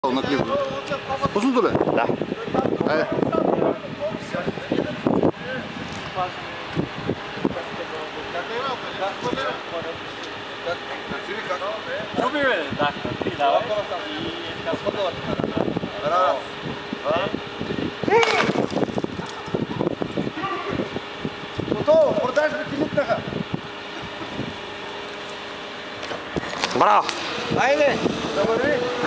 Pozuldu be. Da. Ajde. Zubire, da. Ti davaj. Raz. Готово, продажбите липнаха. Браво! Айде, да върви.